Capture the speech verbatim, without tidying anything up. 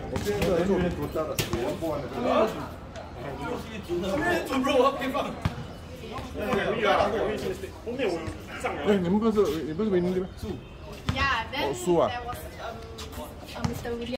我现在在做多大的？我播完了。上面煮肉啊，可以放。容易啊，容易是后面我上来。哎，你们不是你不是维尼对吧？树。Yeah, then there was um, uh, Mister William.